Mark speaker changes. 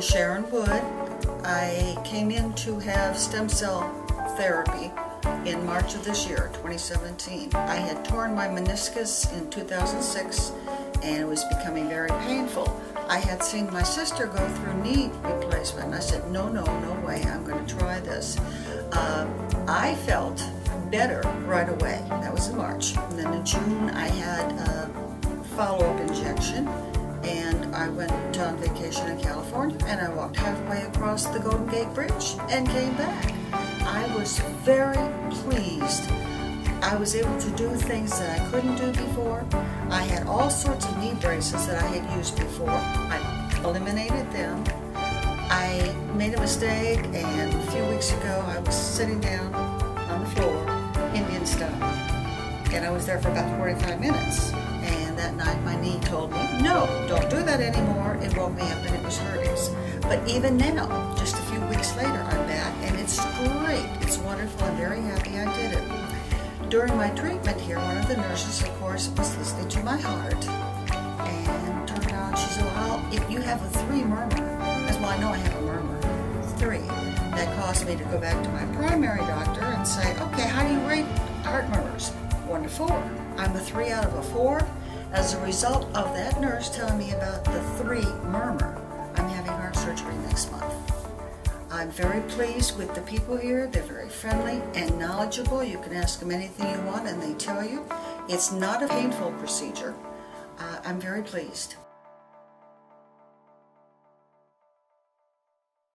Speaker 1: is Sharon Wood. I came in to have stem cell therapy in March of this year, 2017. I had torn my meniscus in 2006 and it was becoming very painful. I had seen my sister go through knee replacement and I said, no way, I'm going to try this. I felt better right away. That was in March. And then in June I had a follow-up injection and I went on vacation in California and I walked halfway across the Golden Gate Bridge and came back. I was very pleased. I was able to do things that I couldn't do before. I had all sorts of knee braces that I had used before. I eliminated them. I made a mistake and a few weeks ago I was sitting down on the floor, Indian style, and I was there for about 45 minutes. And that night my knee told me, no, don't do that anymore. It woke me up and it was hurting. But even now, just a few weeks later, I'm back and it's great. It's wonderful. I'm very happy I did it. During my treatment here, one of the nurses, of course, was listening to my heart and turned around. She said, well, if you have a 3 murmur, I said, well, I know I have a murmur, 3. That caused me to go back to my primary doctor and say, okay, how do you rate heart murmurs? 1 to 4. I'm a 3 out of a 4. As a result of that nurse telling me about the 3 murmur, I'm having heart surgery next month. I'm very pleased with the people here. They're very friendly and knowledgeable. You can ask them anything you want and they tell you. It's not a painful procedure. I'm very pleased.